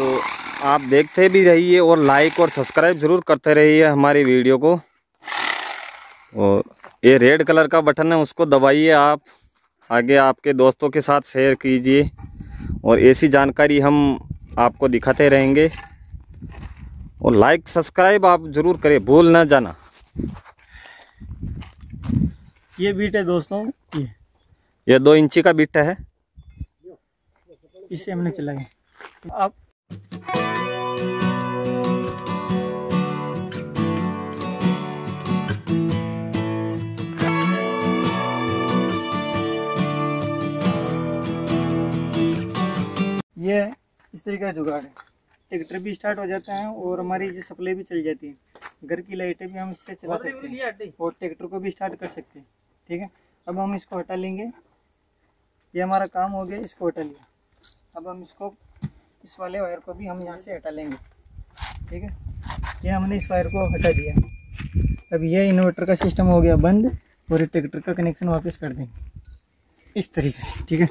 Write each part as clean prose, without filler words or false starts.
तो आप देखते भी रहिए और लाइक और सब्सक्राइब ज़रूर करते रहिए हमारी वीडियो को। और ये रेड कलर का बटन है, उसको दबाइए आप, आगे आपके दोस्तों के साथ शेयर कीजिए और ऐसी जानकारी हम आपको दिखाते रहेंगे। और लाइक सब्सक्राइब आप ज़रूर करें, भूल ना जाना। ये बीट है दोस्तों, ये 2 इंची का बीट है, इसे हमने चलाया। आप ये इस तरीके का जुगाड़ है, ट्रैक्टर भी स्टार्ट हो जाता है और हमारी जो सप्लाई भी चल जाती है। घर की लाइटें भी हम इससे चला सकते हैं और ट्रैक्टर को भी स्टार्ट कर सकते हैं। ठीक है, अब हम इसको हटा लेंगे। ये हमारा काम हो गया, इसको हटा लिया। अब हम इसको, इस वाले वायर को भी हम यहाँ से हटा लेंगे। ठीक है, ये हमने इस वायर को हटा दिया। अब ये इन्वर्टर का सिस्टम हो गया बंद और ट्रैक्टर का कनेक्शन वापस कर देंगे इस तरीके से। ठीक है,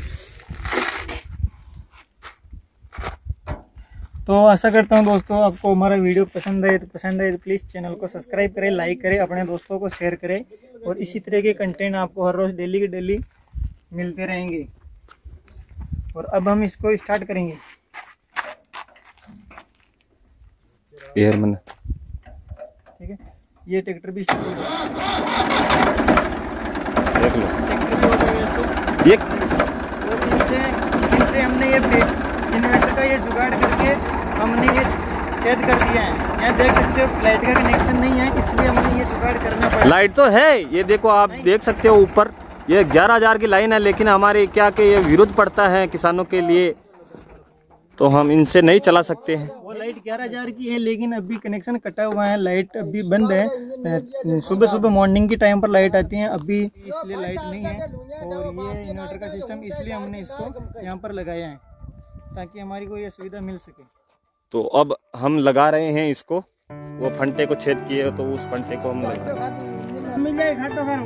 तो आशा करता हूँ दोस्तों आपको हमारा वीडियो पसंद आए तो प्लीज़ चैनल को सब्सक्राइब करें, लाइक करें, अपने दोस्तों को शेयर करें और इसी तरह के कंटेंट आपको हर रोज़ डेली के डेली मिलते रहेंगे। और अब हम इसको स्टार्ट करेंगे। ठीक है, ये ट्रैक्टर भी स्टार्ट हो गया। इनसे हमने ये इन्वर्टर का ये जुगाड़ करके हमने ये छेद कर दिया है। यहाँ देख सकते हो लाइट का कनेक्शन नहीं है, इसलिए हमने ये जुगाड़ करना पड़ा। लाइट तो है, ये देखो आप देख सकते हो ऊपर ये 11,000 की लाइन है, लेकिन हमारे क्या कि ये विरुद्ध पड़ता है किसानों के लिए, तो हम इनसे नहीं चला सकते हैं। वो लाइट 11,000 की है, लेकिन अभी कनेक्शन कटा हुआ है, लाइट अभी बंद है। सुबह सुबह मॉर्निंग की टाइम पर लाइट आती है, अभी इसलिए लाइट नहीं है। और ये इन्वर्टर का सिस्टम इसलिए हमने इसको यहाँ पर लगाया है ताकि हमारी को ये सुविधा मिल सके। तो अब हम लगा रहे हैं इसको, वो फंटे को छेद किए तो उस फंटे को हम लगा मिल जाएगा तो फिर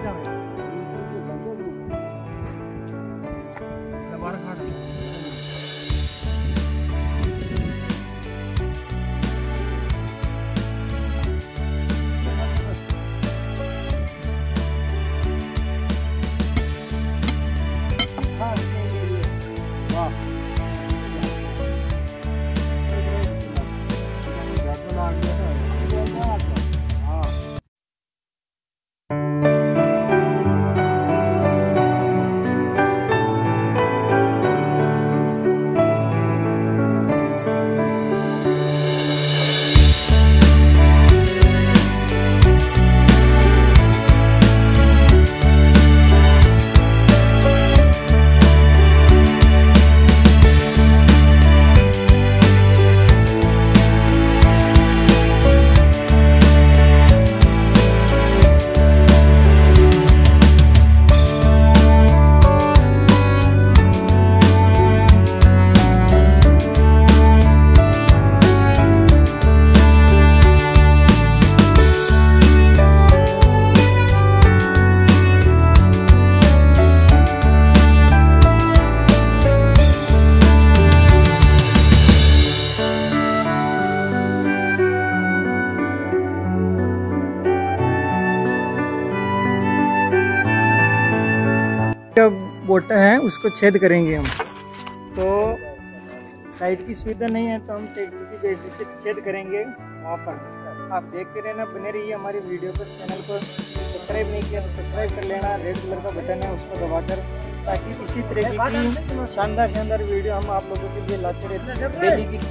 बोटा है उसको छेद करेंगे हम। तो साइड की सुविधा नहीं है तो हम ट्रैक्टर की बैटरी से छेद करेंगे वहाँ पर। आप देखते रहना, बने रहिए हमारी वीडियो पर। चैनल को सब्सक्राइब नहीं किया तो सब्सक्राइब कर लेना, रेड कलर का बटन है उसको दबाकर, ताकि इसी तरह की शानदार वीडियो हम आप लोगों के लिए लाते रहते हैं डेली की।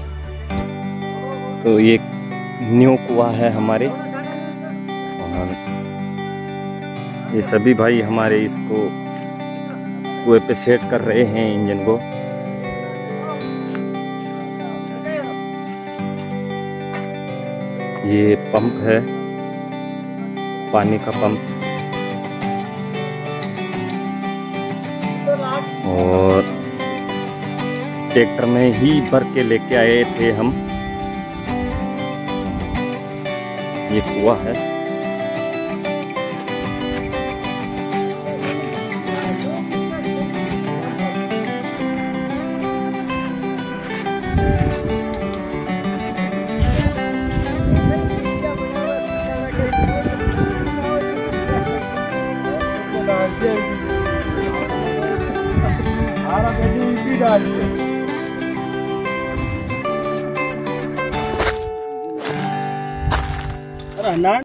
तो ये न्यू कुआ है हमारे, और ये सभी भाई हमारे इसको कुएं पे सेट कर रहे हैं इंजन को। ये पंप है, पानी का पंप, और ट्रैक्टर में ही भर के लेके आए थे हम। ये कुआं है। अरे